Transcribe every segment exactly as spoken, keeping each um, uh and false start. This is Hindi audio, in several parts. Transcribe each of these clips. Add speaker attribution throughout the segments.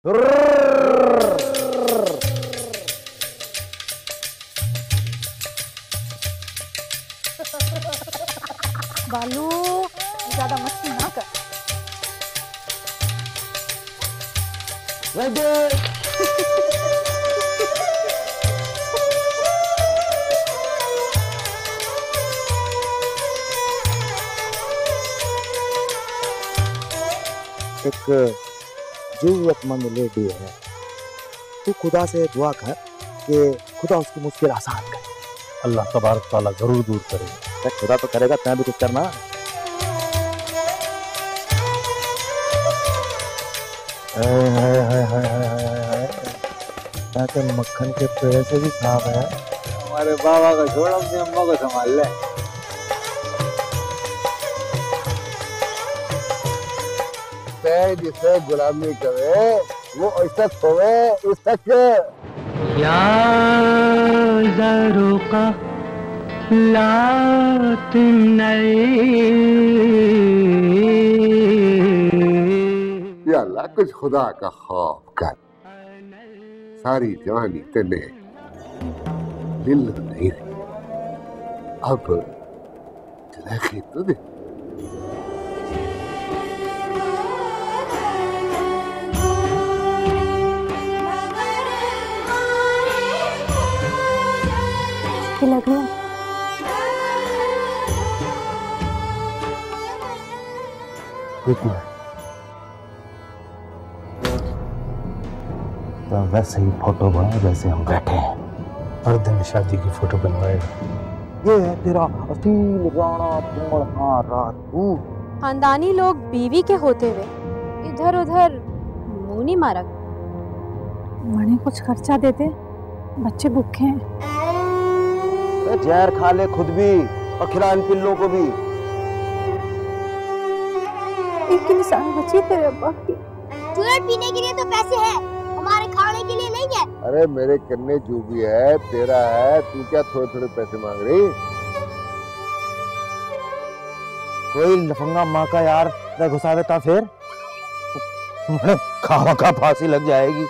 Speaker 1: बालू ज्यादा मस्ती ना कर।
Speaker 2: एक जरूरतमंद लेडी है, तू खुदा से दुआ कर कि खुदा उसकी मुश्किल आसान करे।
Speaker 3: अल्लाह तबारक ताला जरूर दूर करेगा।
Speaker 2: खुदा तो करेगा, तैं भी कुछ करना। तो मक्खन के पेड़ से भी साफ है।
Speaker 4: हमारे बाबा का छोड़, अपनी अम्मा को संभाल ले।
Speaker 5: जिसे गुलामी करे वो इज्जत होवे, इज्जत
Speaker 6: या ज़रूक़ा लात
Speaker 5: या अल्लाह कुछ खुदा का खौफ कर। सारी जवानी तेने दिल नहीं रही, अब चलेगी तुझे।
Speaker 1: लग रहा
Speaker 3: तो वैसे ही फोटो बना, वैसे हम बैठे हैं। हर दिन शादी की फोटो बनवाएगा।
Speaker 2: ये है तेरा असील राणा तुम्हारा राजपूत।
Speaker 1: खानदानी लोग बीवी के होते हुए इधर उधर मुंह नहीं मारा।
Speaker 7: मने कुछ खर्चा देते, बच्चे भूखे हैं।
Speaker 2: जहर खा ले खुद भी और खिला इन पिल्लों को भी।
Speaker 7: एक निशान बची तेरे अब्बा की।
Speaker 8: चूरन पीने के लिए तो पैसे हैं, हमारे खाने के लिए नहीं है।
Speaker 5: अरे मेरे कन्ने जो भी है तेरा है, तू क्या थोड़े थोड़े पैसे मांग रही?
Speaker 2: कोई लफंगा माँ का यार न घुसावे था फिर खावा का फांसी लग जाएगी।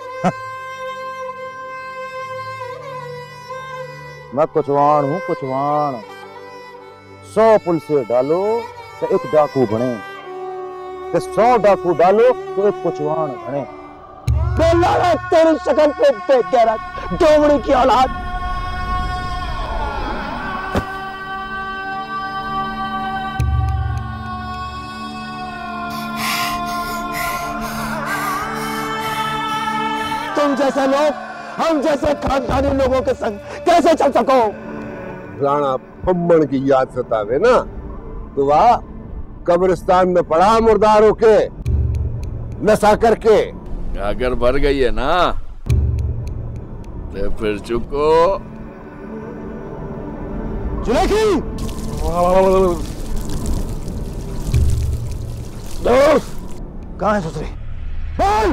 Speaker 2: मैं कुचवाण हूँ, कुचवाण। सौ पुल से डालो तो एक डाकू बने, तो सौ डाकू डालो तो एक कुचवाण बने। तेरी शक्ल पे देख के रख, डोमड़ी की औलाद। तुम जैसे लोग हम जैसे खानदानी लोगों के संग कैसे चल सको?
Speaker 5: राणा फम्मन की याद सतावे ना तो वह कब्रिस्तान में पड़ा मुर्दार होके नशा करके।
Speaker 9: अगर भर गई है ना तो फिर चुको।
Speaker 2: जुलेखी कहाँ है ससुरी? बोल।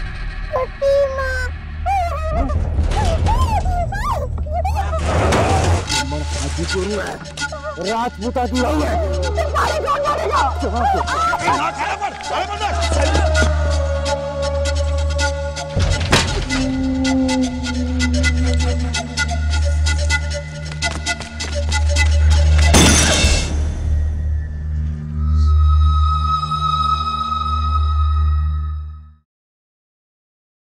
Speaker 2: राजपूत आदमी है।